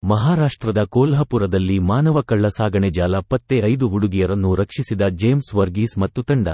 ಮಹಾರಾಷ್ಟ್ರದ ಕೋಲ್ಹಾಪುರದಲ್ಲಿ ಮಾನವ ಕಳ್ಳಸಾಗಣೆ ಜಾಲ ಪತ್ತೆ 5 ಹುಡುಗಿಯರನ್ನು ರಕ್ಷಿಸಿದ ಜೇಮ್ಸ್ ವರ್ಗೀಸ್ ಮತ್ತು ತಂಡ.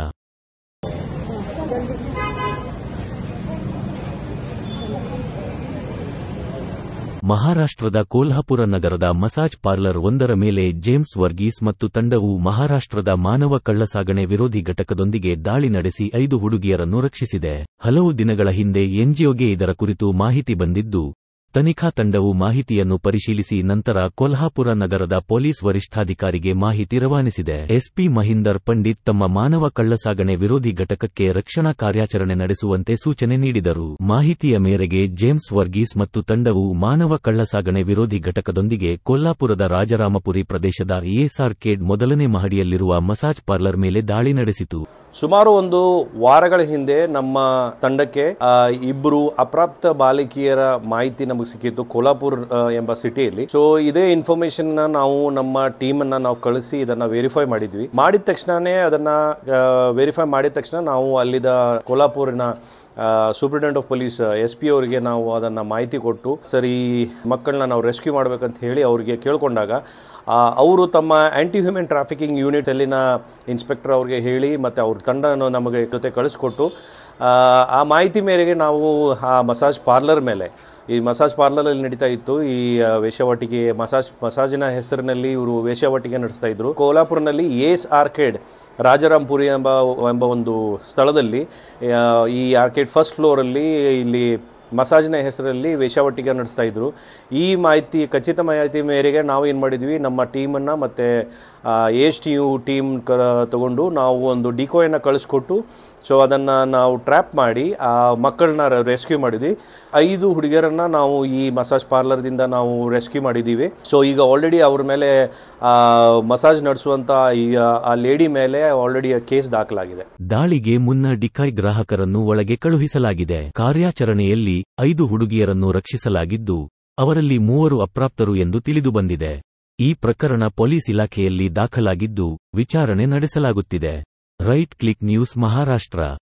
ಮಹಾರಾಷ್ಟ್ರದ ಕೋಲ್ಹಾಪುರ ನಗರದ ಮಸಾಜ್ ಪಾರ್ಲರ್ ಒಂದರ ಮೇಲೆ ಜೇಮ್ಸ್ ವರ್ಗೀಸ್ ಮತ್ತು ತಂಡವು ಮಹಾರಾಷ್ಟ್ರದ ಮಾನವ ಕಳ್ಳಸಾಗಣೆ ವಿರೋಧಿ ಘಟಕದೊಂದಿಗೆ ದಾಳಿ ನಡೆಸಿ 5 ಹುಡುಗಿಯರನ್ನು ರಕ್ಷಿಸಿದೆ. ಹಲವು ದಿನಗಳ ಹಿಂದೆ ಎನ್ಜಿಒಗೆ ಇದರ ಕುರಿತು ಮಾಹಿತಿ ಬಂದಿದ್ದು, ತನಿಖಾ ತಂಡವು ಮಾಹಿತಿಯನ್ನು ಪರಿಶೀಲಿಸಿ ನಂತರ ಕೊಲ್ಹಾಪುರ ನಗರದ ಪೊಲೀಸ್ ವರಿಷ್ಠಾಧಿಕಾರಿಗೆ ಮಾಹಿತಿ ರವಾನಿಸಿದೆ. ಎಸ್ಪಿ ಮಹಿಂದರ್ ಪಂಡಿತ್ ತಮ್ಮ ಮಾನವ ಕಳ್ಳಸಾಗಣೆ ವಿರೋಧಿ ಘಟಕಕ್ಕೆ ರಕ್ಷಣಾ ಕಾರ್ಯಾಚರಣೆ ನಡೆಸುವಂತೆ ಸೂಚನೆ ನೀಡಿದರು. ಮಾಹಿತಿಯ ಮೇರೆಗೆ ಜೇಮ್ಸ್ ವರ್ಗೀಸ್ ಮತ್ತು ತಂಡವು ಮಾನವ ಕಳ್ಳಸಾಗಣೆ ವಿರೋಧಿ ಘಟಕದೊಂದಿಗೆ ಕೊಲ್ಲಾಪುರದ ರಾಜರಾಮಪುರಿ ಪ್ರದೇಶದ ಎಎಸ್ ಆರ್ಕೇಡ್ ಮೊದಲನೇ ಮಹಡಿಯಲ್ಲಿರುವ ಮಸಾಜ್ ಪಾರ್ಲರ್ ಮೇಲೆ ದಾಳಿ ನಡೆಸಿತು. ಸುಮಾರು 1 ವಾರಗಳ ಹಿಂದೆ ನಮ್ಮ ತಂಡಕ್ಕೆ 2 ಅಪ್ರಾಪ್ತ ಬಾಲಕಿಯರ ಮಾಹಿತಿ ನಮಗೆ ಸಿಕ್ಕಿತ್ತು ಕೋಲ್ಹಾಪುರ್ ಎಂಬ ಸಿಟಿಯಲ್ಲಿ. ಸೊ ಇದೇ ಇನ್ಫಾರ್ಮೇಶನ್ ನಾವು ನಮ್ಮ ಟೀಮ್ ಅನ್ನ ನಾವು ಕಳಿಸಿ ಇದನ್ನ ವೆರಿಫೈ ಮಾಡಿದ್ವಿ. ಮಾಡಿದ ತಕ್ಷಣನೇ ಅದನ್ನ ವೆರಿಫೈ ಮಾಡಿದ ತಕ್ಷಣ ನಾವು ಅಲ್ಲಿದ ಕೋಲ್ಹಾಪುರಿನ ಸೂಪರಿಂಟೆಂಡೆಂಟ್ ಆಫ್ ಪೊಲೀಸ್ SP ಅವರಿಗೆ ನಾವು ಅದನ್ನ ಮಾಹಿತಿ ಕೊಟ್ಟು ಸರಿ ಮಕ್ಕಳನ್ನ ನಾವು ರೆಸ್ಕ್ಯೂ ಮಾಡ್ಬೇಕಂತ ಹೇಳಿ ಅವರಿಗೆ ಕೇಳ್ಕೊಂಡಾಗ ಅವರು ತಮ್ಮ ಆಂಟಿ ಹ್ಯೂಮನ್ ಟ್ರಾಫಿಕಿಂಗ್ ಯೂನಿಟ್ ಅಲ್ಲಿನ ಇನ್ಸ್ಪೆಕ್ಟರ್ ಅವ್ರಿಗೆ ಹೇಳಿ ಮತ್ತೆ ಅವ್ರ ತಂಡವನ್ನು ನಮಗೆ ಜೊತೆ ಕಳಿಸ್ಕೊಟ್ಟು ಆ ಮಾಹಿತಿ ಮೇರೆಗೆ ನಾವು ಆ ಮಸಾಜ್ ಪಾರ್ಲರ್ ಮೇಲೆ, ಈ ಮಸಾಜ್ ಪಾರ್ಲರಲ್ಲಿ ನಡೀತಾ ಇತ್ತು ಈ ವೇಶ್ಯಾವಾಟಿಕೆ, ಮಸಾಜಿನ ಹೆಸರಿನಲ್ಲಿ ಇವರು ವೇಶ್ಯಾವಾಟಿಕೆ ನಡೆಸ್ತಾ ಇದ್ರು. ಕೋಲ್ಹಾಪುರ್ನಲ್ಲಿ ಎಎಸ್ ಆರ್ಕೇಡ್ ರಾಜರಾಂಪುರಿ ಎಂಬ ಒಂದು ಸ್ಥಳದಲ್ಲಿ ಈ ಆರ್ಕೇಡ್ ಫಸ್ಟ್ ಫ್ಲೋರಲ್ಲಿ ಇಲ್ಲಿ ಮಸಾಜ್ನ ಹೆಸರಲ್ಲಿ ವೇಶ್ಯಾವಾಟಿಕೆ ನಡೆಸ್ತಾ ಇದ್ರು. ಈ ಮಾಹಿತಿ, ಖಚಿತ ಮಾಹಿತಿ ಮೇರೆಗೆ ನಾವು ಏನು ಮಾಡಿದ್ವಿ, ನಮ್ಮ ಟೀಮನ್ನು ಮತ್ತು ASTU ಟೀಮ್ ತಗೊಂಡು ನಾವು ಒಂದು ಡಿಕೋಯನ್ನು ಕಳಿಸ್ಕೊಟ್ಟು ಸೊ ಅದನ್ನು ನಾವು ಟ್ರ್ಯಾಪ್ ಮಾಡಿ ಆ ಮಕ್ಕಳನ್ನ ರೆಸ್ಕ್ಯೂ ಮಾಡಿದ್ವಿ. 5 ಹುಡುಗಿಯರನ್ನು ನಾವು ಈ ಮಸಾಜ್ ಪಾರ್ಲರ್ದಿಂದ ನಾವು ರೆಸ್ಕ್ಯೂ ಮಾಡಿದ್ದೀವಿ. ಸೊ ಈಗ ಆಲ್ರೆಡಿ ಅವ್ರ ಮೇಲೆ ಮಸಾಜ್ ನಡೆಸುವಂಥ ಆ ಲೇಡಿ ಮೇಲೆ ಆಲ್ರೆಡಿ ಕೇಸ್ ದಾಖಲಾಗಿದೆ. ದಾಳಿಗೆ ಮುನ್ನ ಡಿಕಾಯ್ ಗ್ರಾಹಕರನ್ನು ಒಳಗೆ ಕಳುಹಿಸಲಾಗಿದೆ. ಕಾರ್ಯಾಚರಣೆಯಲ್ಲಿ 5 ಹುಡುಗಿಯರನ್ನು ರಕ್ಷಿಸಲಾಗಿದ್ದು, ಅವರಲ್ಲಿ 3 ಅಪ್ರಾಪ್ತರು ಎಂದು ತಿಳಿದುಬಂದಿದೆ. ಈ ಪ್ರಕರಣ ಪೊಲೀಸ್ ಇಲಾಖೆಯಲ್ಲಿ ದಾಖಲಾಗಿದ್ದು, ವಿಚಾರಣೆ ನಡೆಸಲಾಗುತ್ತಿದೆ. Right click news Maharashtra.